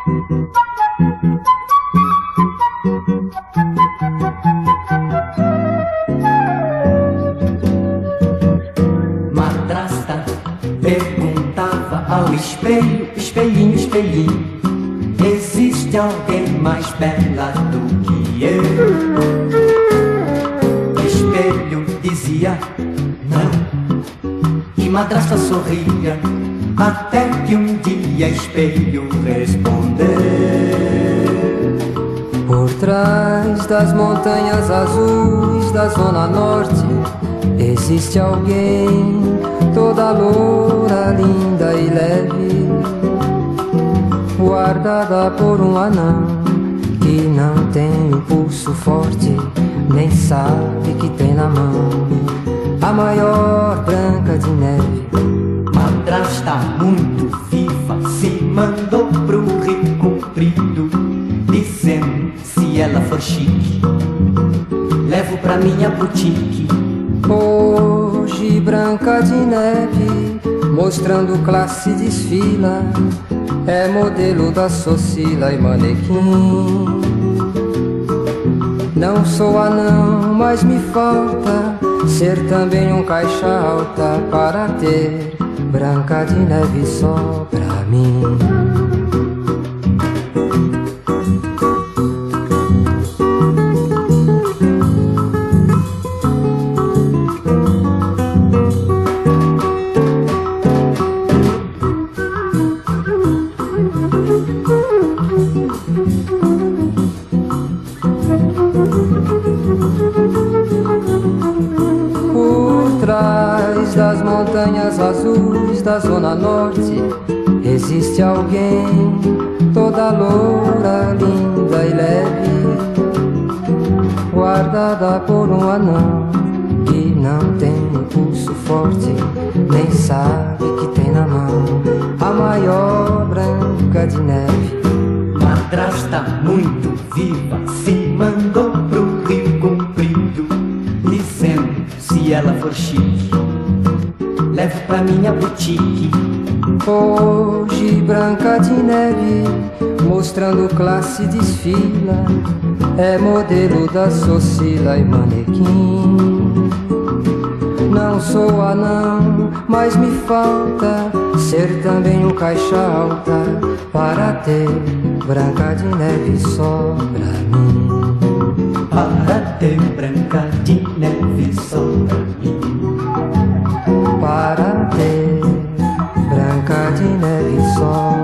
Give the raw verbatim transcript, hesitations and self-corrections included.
Madrasta perguntava ao espelho, espelhinho, espelhinho, existe alguém mais bela do que eu? Espelho dizia não, e madrasta sorria, até que um dia espelho respondeu: por trás das montanhas azuis da zona norte existe alguém, toda loura, linda e leve, guardada por um anão que não tem um pulso forte, nem sabe que tem na mão a maior Branca de Neve. Madrasta muito viva se mandou pro Rio Comprido, dizendo: se ela for chique, levo pra minha boutique. Hoje Branca de Neve, mostrando classe, desfila, é modelo da Socila e manequim. Não sou anão, mas me falta ser também um caixa alta para ter Branca de Neve só pra mim. Por trás das montanhas azuis da zona norte existe alguém, toda loura, linda e leve, guardada por um anão que não tem um pulso forte, nem sabe que tem na mão a maior Branca de Neve. Madrasta muito viva se mandou pro Rio Comprido, dizendo: se ela for chique, levo pra minha boutique. Hoje Branca de Neve, mostrando classe, desfila, é modelo da Socila e manequim. Não sou anão, mas me falta ser também um caixa alta para ter Branca de Neve só pra mim. Para ter Branca de Neve só pra mim. Para ter Branca de Neve só